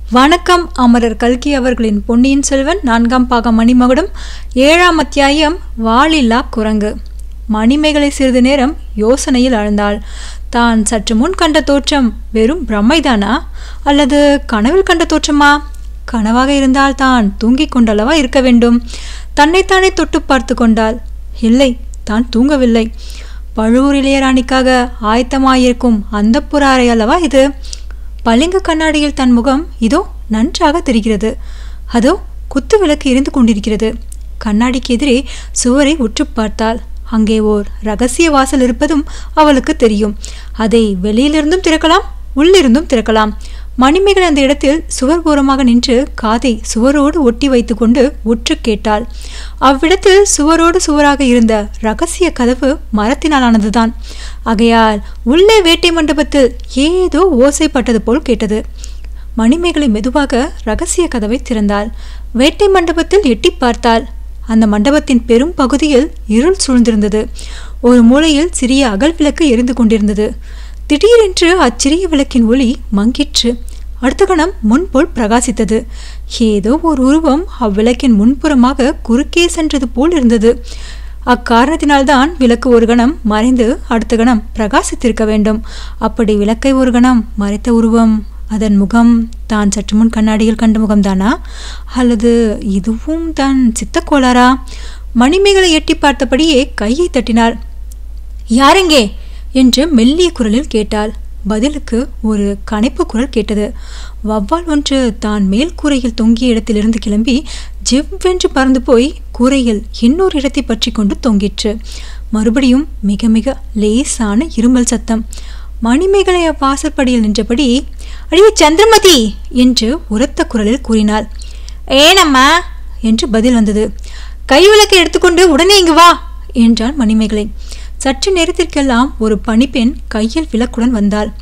வணக்கம். அமரர் கல்கி அவர்களின் பொன்னியின் செல்வன் 4ஆம் பாகம் மணிமகுடம் 7ஆம் அத்தியாயம் வாலில்லா குரங்கு. மணிமேகலை சிறிது நேரம் யோசனையில் ஆழ்ந்தாள். தான் சற்று முன் கண்ட தோற்றம் வெறும் பிரம்மைதானா அல்லது கனவில் கண்ட தோற்றமா? கனவாக இருந்தால் தான் தூங்கிக் கொண்டல்லவா இருக்க வேண்டும். தன்னைத்தானே தொட்டு பார்த்து கொண்டாள். இல்லை, தான் தூங்கவில்லை. பழுவூர் இளையராணிக்காக ஆயத்தமாயிருக்கும் அந்த புற அறை அல்லவா இது. பளிங்கு கண்ணாடியில் தன் முகம் இதோ நன்றாக தெரிகிறது. அதோ குத்து விளக்கு எரிந்து கொண்டிருக்கிறது. கண்ணாடிக்கு எதிரே சுவரை உற்று பார்த்தாள். அங்கே ஓர் ரகசிய வாசல் இருப்பதும் அவளுக்கு தெரியும். அதை வெளியிலிருந்தும் திறக்கலாம், உள்ளிருந்தும் திறக்கலாம். மணிமேகலை அந்த இடத்தில் சுவர் ஓரமாக நின்று காதை சுவரோடு ஒட்டி வைத்து கொண்டு உற்று கேட்டாள். அவ்விடத்தில் சுவரோடு சுவராக இருந்த ரகசிய கதவு மரத்தினாலானதுதான். ஆகையால் உள்ளே வேட்டை மண்டபத்தில் ஏதோ ஓசைப்பட்டது போல் கேட்டது. மணிமேகலை மெதுவாக ரகசிய கதவை திறந்தாள். வேட்டை மண்டபத்தில் எட்டி பார்த்தாள். அந்த மண்டபத்தின் பெரும் பகுதியில் இருள் சூழ்ந்திருந்தது. ஒரு மூலையில் சிறிய அகல் விளக்கு எரிந்து கொண்டிருந்தது. திடீரென்று அச்சிறிய விளக்கின் ஒளி மங்கிற்று. அடுத்த கணம் முன்போல் பிரகாசித்தது. ஏதோ ஒரு உருவம் அவ்விளக்கின் முன்புறமாக குறுக்கே சென்றது போல் இருந்தது. அக்காரணத்தினால்தான் விளக்கு ஒரு கணம் மறைந்து அடுத்த கணம் பிரகாசித்திருக்க வேண்டும். அப்படி விளக்கை ஒரு கணம் மறைத்த உருவம், அதன் முகம் தான் சற்று முன் கண்ணாடியில் கண்ட முகம்தானா அல்லது இதுவும் தான் சித்தக்கோளாரா? மணிமேகலை எட்டி பார்த்தபடியே கையை தட்டினாள். யாரெங்கே என்று மெல்லிய குரலில் கேட்டாள். பதிலுக்கு ஒரு கனைப்பு குரல் கேட்டது. வவ்வால் ஒன்று தான் மேல் கூரையில் தொங்கிய இடத்திலிருந்து கிளம்பி ஜிவ்வென்று பறந்து போய் கூரையில் இன்னொரு இடத்தை பற்றி கொண்டு தொங்கிற்று. மறுபடியும் மிக மிக லேசான இருமல் சத்தம். மணிமேகலை வாசற்படியில் நின்றபடி அடியே சந்திரமதி என்று உரத்த குரலில் கூறினாள். ஏனம்மா என்று பதில் வந்தது. கைவிளக்கை எடுத்துக்கொண்டு உடனே இங்கு வா என்றாள் மணிமேகலை. சற்று நேரத்திற்கெல்லாம் ஒரு பணிப்பெண் கையில் விளக்குடன் வந்தாள்.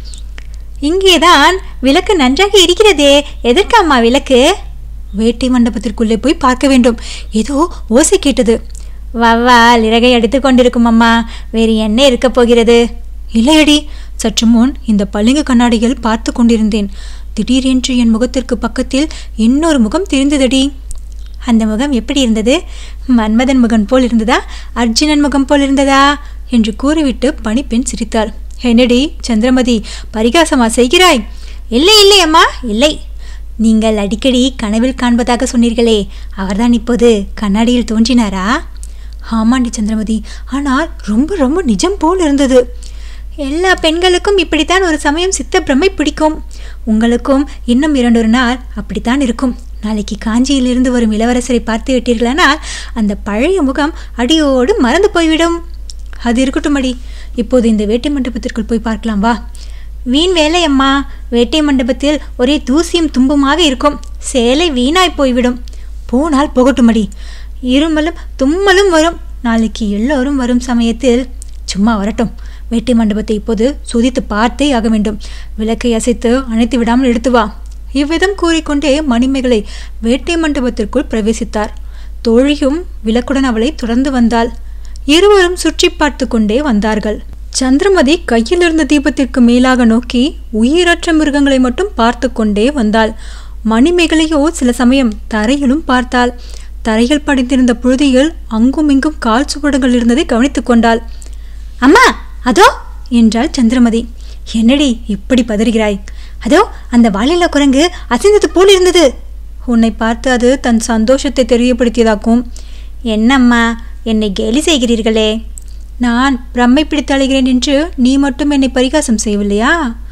இங்கேதான் விளக்கு நன்றாக இருக்கிறதே, எதற்கம்மா விளக்கு? வேட்டை மண்டபத்திற்குள்ளே போய் பார்க்க வேண்டும். ஏதோ ஓசை கேட்டது. வவ்வால் இறகை அடித்து கொண்டிருக்கும் அம்மா, வேறு என்ன இருக்க போகிறது? இல்லையடி, சற்று முன் இந்த பளிங்கு கண்ணாடியில் பார்த்து கொண்டிருந்தேன். திடீரென்று என் முகத்திற்கு பக்கத்தில் இன்னொரு முகம் தெரிந்ததடி. அந்த முகம் எப்படி இருந்தது? மன்மதன் முகம் போல் இருந்ததா, அர்ஜுனன் முகம் போல் இருந்ததா என்று கூறிவிட்டு பணிப்பெண் சிரித்தாள். என்னடி சந்திரமதி, பரிகாசமா செய்கிறாய்? இல்லை இல்லை அம்மா, இல்லை. நீங்கள் அடிக்கடி கனவில் காண்பதாக சொன்னீர்களே, அவர்தான் இப்போது கண்ணாடியில் தோன்றினாரா? ஆமாண்டி சந்திரமதி, ஆனால் ரொம்ப ரொம்ப நிஜம் போல் இருந்தது. எல்லா பெண்களுக்கும் இப்படித்தான் ஒரு சமயம் சித்த பிரமை பிடிக்கும். உங்களுக்கும் இன்னும் 2 நாள் அப்படித்தான் இருக்கும். நாளைக்கு காஞ்சியிலிருந்து வரும் இளவரசரை பார்த்து விட்டீர்களானால் அந்த பழைய முகம் அடியோடு மறந்து போய்விடும். அது இருக்கட்டும் அடி, இப்போது இந்த வேட்டை மண்டபத்திற்குள் போய் பார்க்கலாம் வா. வீண் வேலை அம்மா, வேட்டை மண்டபத்தில் ஒரே தூசியும் தும்புமாக இருக்கும். சேலை வீணாய் போய்விடும். போனால் போகட்டும் அடி. இருமலும் தும்மலும் வரும். நாளைக்கு எல்லோரும் வரும் சமயத்தில் சும்மா வரட்டும். வேட்டை மண்டபத்தை இப்போது சோதித்து பார்த்தே ஆக வேண்டும். விளக்கை அசைத்து அணைத்து விடாமல் எடுத்து வா. இவ்விதம் கூறிக்கொண்டே மணிமேகலை வேட்டை மண்டபத்திற்குள் பிரவேசித்தார். தோழியும் விளக்குடன் அவளை தொடர்ந்து வந்தாள். இருவரும் சுற்றி பார்த்து கொண்டே வந்தார்கள். சந்திரமதி கையில் இருந்த தீபத்திற்கு மேலாக நோக்கி உயிரற்ற மிருகங்களை மட்டும் பார்த்து கொண்டே வந்தாள். மணிமேகலையோ சில சமயம் தரையிலும் பார்த்தாள். தரையில் படிந்திருந்த புழுதியில் அங்கும் இங்கும் கால் சுவடுகள் இருந்ததை கவனித்துக் கொண்டாள். அம்மா அதோ என்றாள் சந்திரமதி. என்னடி இப்படி பதறுகிறாய்? அதோ அந்த வாலில்லா குரங்கு அசைந்தது போல் இருந்தது. உன்னை பார்த்து அது தன் சந்தோஷத்தை தெரியப்படுத்தியதாக்கும். என்னம்மா, என்னை கேலி செய்கிறீர்களே? நான் பிரம்மை பிடித்து அழைகிறேன் என்று நீ மட்டும் என்னை பரிகாசம் செய்யவில்லையா?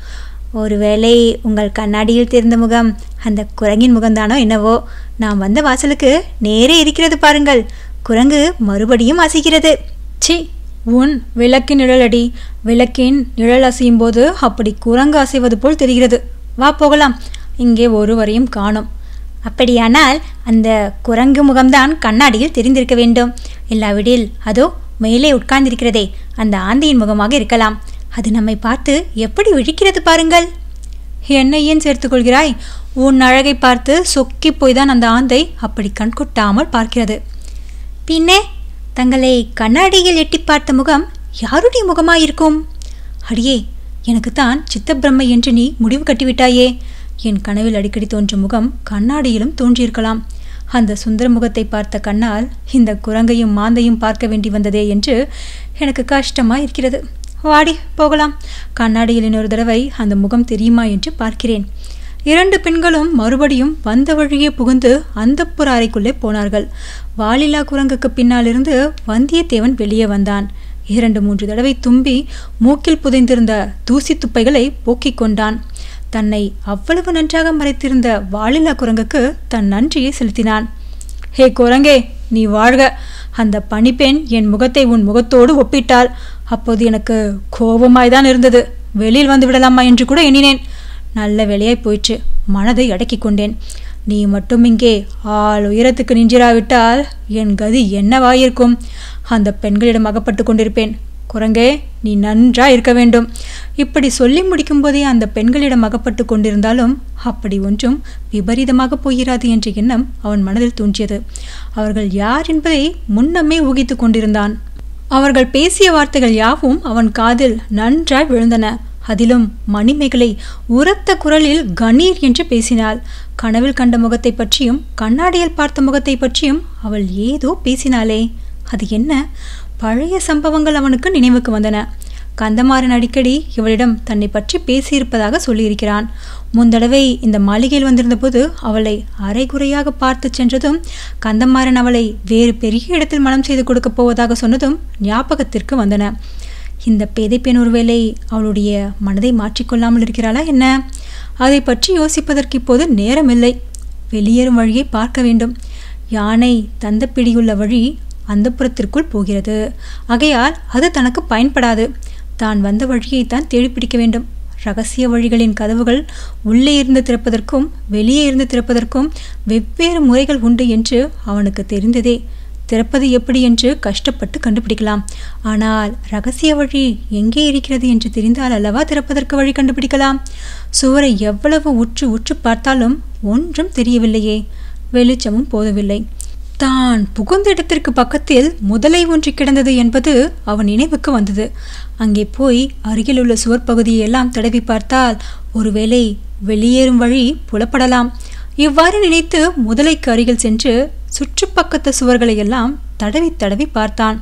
ஒருவேளை உங்கள் கண்ணாடியில் தெரிந்த முகம் அந்த குரங்கின் முகம்தானோ என்னவோ. நான் வந்த வாசலுக்கு நேரே இருக்கிறது பாருங்கள். குரங்கு மறுபடியும் அசைகிறது. சி, உன் விளக்கின் நிழலடி. விளக்கின் நிழல் அசையும் போது அப்படி குரங்கு அசைவது போல் தெரிகிறது. வா போகலாம். இங்கே ஒருவரையும் காணோம். அப்படியானால் அந்த குரங்கு முகம்தான் கண்ணாடியில் தெரிந்திருக்க வேண்டும். இல்லாவிடில் அதோ மேலே உட்கார்ந்திருக்கிறதே அந்த ஆந்தையின் முகமாக இருக்கலாம். அது நம்மை பார்த்து எப்படி விழிக்கிறது பாருங்கள். என்னை ஏன் சேர்த்துக்கொள்கிறாய்? உன் அழகை பார்த்து சொக்கி போய்தான் அந்த ஆந்தை அப்படி கண்கொட்டாமல் பார்க்கிறது. பின்னே தங்களை கண்ணாடியில் எட்டி பார்த்த முகம் யாருடைய முகமாயிருக்கும்? அடியே, எனக்குத்தான் சித்தப்பிரம்மை என்று நீ முடிவு கட்டிவிட்டாயே. என் கனவில் அடிக்கடி தோன்றும் முகம் கண்ணாடியிலும் தோன்றியிருக்கலாம். அந்த சுந்தர முகத்தை பார்த்த கண்ணால் இந்த குரங்கையும் மாந்தையும் பார்க்க வேண்டி வந்ததே என்று எனக்கு கஷ்டமாக இருக்கிறது. வாடி போகலாம். கண்ணாடியில் இன்னொரு தடவை அந்த முகம் தெரியுமா என்று பார்க்கிறேன். 2 பெண்களும் மறுபடியும் வந்த வழியே புகுந்து அந்தப்புற அறைக்குள்ளே போனார்கள். வாலில்லா குரங்குக்கு பின்னாலிருந்து வந்தியத்தேவன் வெளியே வந்தான். 2-3 தடவை தும்பி மூக்கில் புதைந்திருந்த தூசி துப்பைகளை போக்கிக் கொண்டான். தன்னை அவ்வளவு நன்றாக மறைத்திருந்த வாலில்லா குரங்குக்கு தன் நன்றியை செலுத்தினான். ஹே குரங்கே, நீ வாழ்க. அந்த பணிப்பெண் என் முகத்தை உன் முகத்தோடு ஒப்பிட்டாள். அப்போது எனக்கு கோபமாய்தான் இருந்தது. வெளியில் வந்து விடலாமா என்று கூட எண்ணினேன். நல்ல வேலையாய் போயிற்று. மனதை அடக்கி கொண்டேன். நீ மட்டும் இங்கே உயரத்துக்கு நின்றிராவிட்டால் என் கதி என்னவாயிருக்கும்? அந்த பெண்களிடம் அகப்பட்டு கொண்டிருப்பேன். குரங்கே, நீ நன்றா இருக்க வேண்டும். இப்படி சொல்லி முடிக்கும் போதே அந்த பெண்களிடம் அகப்பட்டு கொண்டிருந்தாலும் அப்படி ஒன்றும் விபரீதமாக போகிறாது என்ற எண்ணம் அவன் மனதில் தோன்றியது. அவர்கள் யார் என்பதை முன்னமே ஊகித்து கொண்டிருந்தான். அவர்கள் பேசிய வார்த்தைகள் யாவும் அவன் காதில் நன்றாய் விழுந்தன. அதிலும் மணிமேகலை உரத்த குரலில் கணீர் என்று பேசினாள். கனவில் கண்ட முகத்தை பற்றியும் கண்ணாடியில் பார்த்த முகத்தை பற்றியும் அவள் ஏதோ பேசினாளே, அது என்ன? பழைய சம்பவங்கள் அவனுக்கு நினைவுக்கு வந்தன. கந்தமாறன் அடிக்கடி இவளிடம் தன்னை பற்றி பேசியிருப்பதாக சொல்லியிருக்கிறான். முந்தடவை இந்த மாளிகையில் வந்திருந்த போது அவளை அரைகுறையாக பார்த்து சென்றதும் கந்தமாறன் அவளை வேறு பெரிய இடத்தில் மனம் செய்து கொடுக்கப் போவதாக சொன்னதும் ஞாபகத்திற்கு வந்தன. இந்த பேதை பெண் ஒருவேளை அவளுடைய மனதை மாற்றிக்கொள்ளாமல் இருக்கிறாளா என்ன? அதை பற்றி யோசிப்பதற்கு இப்போது நேரமில்லை. வெளியேறும் வழியை பார்க்க வேண்டும். யானை தந்த பிடியுள்ள வழி அந்த புறத்திற்குள் போகிறது. ஆகையால் அது தனக்கு பயன்படாது. தான் வந்த வழியைத்தான் தேடிப்பிடிக்க வேண்டும். ரகசிய வழிகளின் கதவுகள் உள்ளே இருந்து திறப்பதற்கும் வெளியே இருந்து திறப்பதற்கும் வெவ்வேறு முறைகள் உண்டு என்று அவனுக்கு தெரிந்ததே. திறப்பது எப்படி என்று கஷ்டப்பட்டு கண்டுபிடிக்கலாம். ஆனால் ரகசிய வழி எங்கே இருக்கிறது என்று தெரிந்தால் அல்லவா திறப்பதற்கு வழி கண்டுபிடிக்கலாம். சுவரை எவ்வளவு உற்று உற்று பார்த்தாலும் ஒன்றும் தெரியவில்லையே. வெளிச்சமும் போதவில்லை. தான் புகுந்த இடத்திற்கு பக்கத்தில் முதலை ஒன்று கிடந்தது என்பது அவன் நினைவுக்கு வந்தது. அங்கே போய் அருகில் உள்ள சுவர் பகுதியெல்லாம் தடவி பார்த்தால் ஒருவேளை வெளியேறும் வழி புலப்படலாம். இவ்வாறு நினைத்து முதலைக்கு அருகில் சென்று சுற்றுப்பக்கத்து சுவர்களை எல்லாம் தடவி தடவி பார்த்தான்.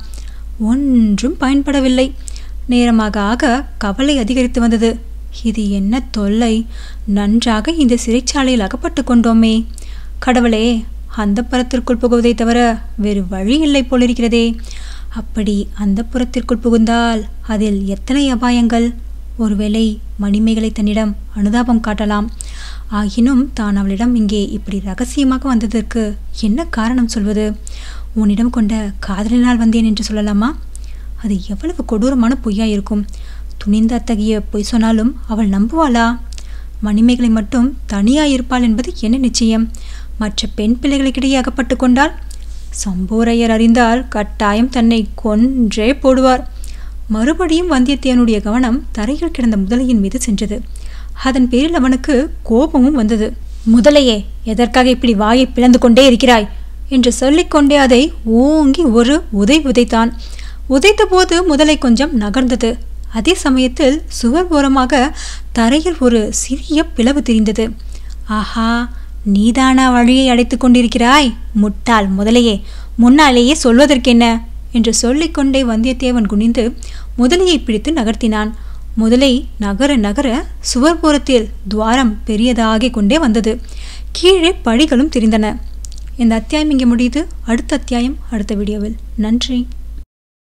ஒன்றும் பயன்படவில்லை. நேரமாக ஆக கவலை அதிகரித்து வந்தது. இது என்ன தொல்லை! நன்றாக இந்த சிறைச்சாலையில் அகப்பட்டு கொண்டோமே. கடவுளே, அந்த புறத்திற்குள் புகுவதை தவிர வேறு வழி இல்லை போலிருக்கிறதே. அப்படி அந்த புறத்திற்குள் புகுந்தால் அதில் எத்தனை அபாயங்கள்! ஒருவேளை மணிமேகலை தன்னிடம் அனுதாபம் காட்டலாம். ஆகினும் தான் அவளிடம் இங்கே இப்படி ரகசியமாக வந்ததற்கு என்ன காரணம் சொல்வது? உன்னிடம் கொண்ட காதலினால் வந்தேன் என்று சொல்லலாமா? அது எவ்வளவு கொடூரமான பொய்யா இருக்கும். துணிந்த அத்தகைய பொய் சொன்னாலும் அவள் நம்புவாளா? மணிமேகலை மட்டும் தனியாயிருப்பாள் என்பது என்ன நிச்சயம்? மற்ற பெண் பிள்ளைகளுக்கிடையே அகப்பட்டு கொண்டால் சம்போரையர் அறிந்தால் கட்டாயம் தன்னை கொன்றே போடுவார். மறுபடியும் வந்தியத்தேவனுடைய கவனம் தரையில் கிடந்த முதலையின் மீது சென்றது. அதன் பேரில் அவனுக்கு கோபமும் வந்தது. முதலையே, எதற்காக இப்படி வாயை பிளந்து கொண்டே இருக்கிறாய் என்று சொல்லிக்கொண்டே அதை ஓங்கி ஒரு உதை உதைத்தான். உதைத்த போது முதலை கொஞ்சம் நகர்ந்தது. அதே சமயத்தில் சுவர் ஓரமாக தரையில் ஒரு சிறிய பிளவு தெரிந்தது. ஆஹா, நீதானா வழியை அடைத்து கொண்டிருக்கிறாய்? முட்டாள் முதலையே, முன்னாலேயே சொல்வதற்கென்ன என்று சொல்லிக்கொண்டே வந்தியத்தேவன் குனிந்து முதலையை பிடித்து நகர்த்தினான். முதலை நகர நகர சுவர்புறத்தில் துவாரம் பெரியதாகிக் கொண்டே வந்தது. கீழே படிகளும் தெரிந்தன. இந்த அத்தியாயம் இங்கே முடியுது. அடுத்த அத்தியாயம் அடுத்த வீடியோவில். நன்றி.